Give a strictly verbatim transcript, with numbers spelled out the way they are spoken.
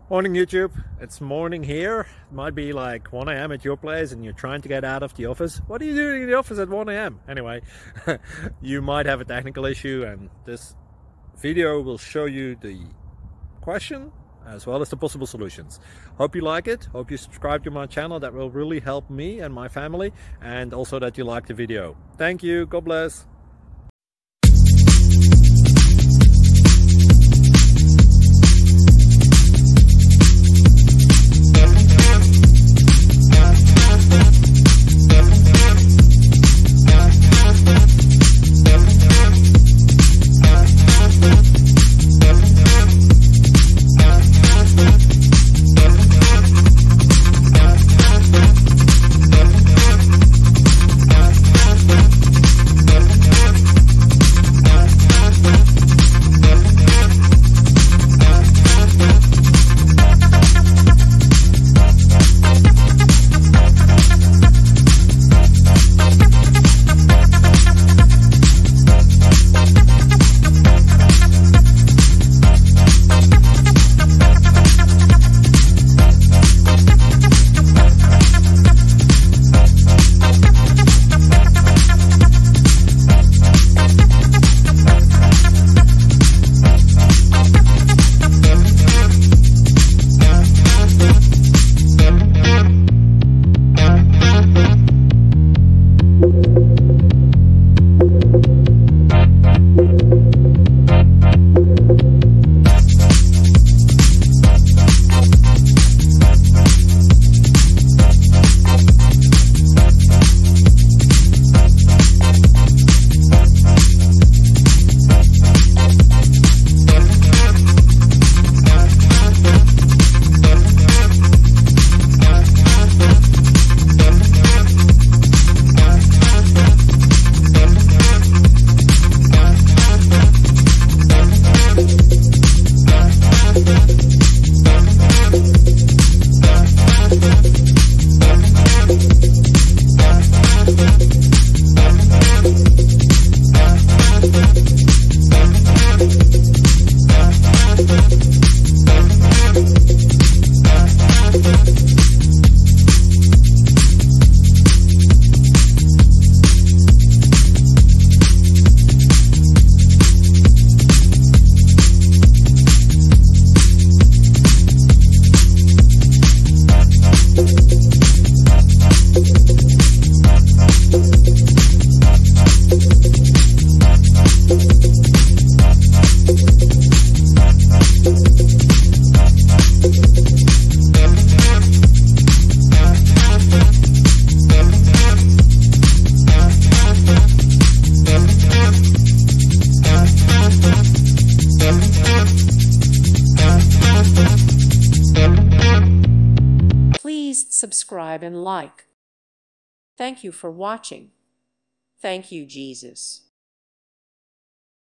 Morning YouTube, it's morning here. It might be like one A M at your place and you're trying to get out of the office. What are you doing in the office at one A M? Anyway, you might have a technical issue and this video will show you the question as well as the possible solutions. Hope you like it, hope you subscribe to my channel. That will really help me and my family, and also that you like the video. Thank you, God bless. Please subscribe and like. Thank you for watching. Thank you, Jesus.